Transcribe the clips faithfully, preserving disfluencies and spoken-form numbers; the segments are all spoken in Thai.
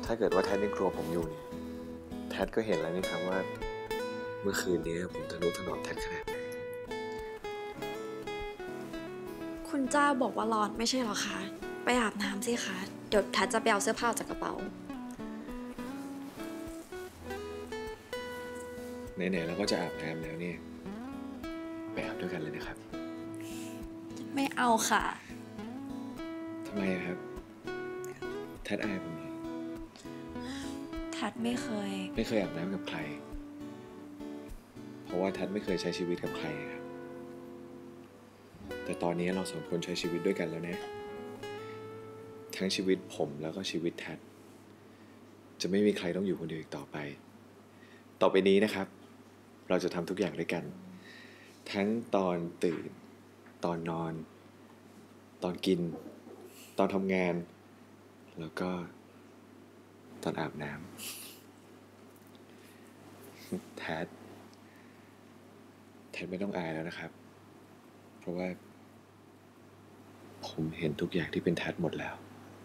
ถ้าเกิดว่าแทดยังกลัวผมอยู่เนี่ยแทดก็เห็นแล้วนี่ครับว่าเมื่อคืนนี้ผมทะนุถนอมแทดขนาดไหนคุณเจ้าบอกว่าร้อนไม่ใช่หรอคะไปอาบน้ำสิคะเดี๋ยวแทดจะไปเอาเสื้อผ้าจากกระเป๋าไหนๆเราก็จะอาบน้ำแล้วเนี่ยไปอาบด้วยกันเลยนะครับไม่เอาค่ะทำไมครับแทดอายผมเหรอแทดไม่เคยไม่เคยอาบน้ำกับใครเพราะว่าแทดไม่เคยใช้ชีวิตกับใครครับแต่ตอนนี้เราสองคนใช้ชีวิตด้วยกันแล้วนะทั้งชีวิตผมแล้วก็ชีวิตแทดจะไม่มีใครต้องอยู่คนเดียวอีกต่อไปต่อไปนี้นะครับเราจะทำทุกอย่างด้วยกันทั้งตอนตื่นตอนนอนตอนกินตอนทำงานแล้วก็ตอนอาบน้ำแทดแทดไม่ต้องอายแล้วนะครับเพราะว่าผมเห็นทุกอย่างที่เป็นแทดหมดแล้ว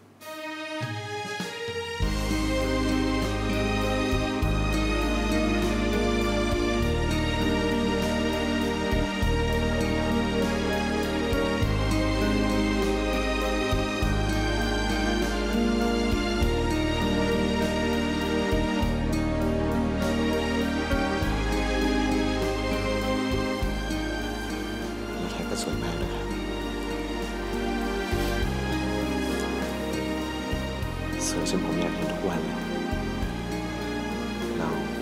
สวยมากนะครับสวยจนผมอยากเห็นทุกวันเลยเรา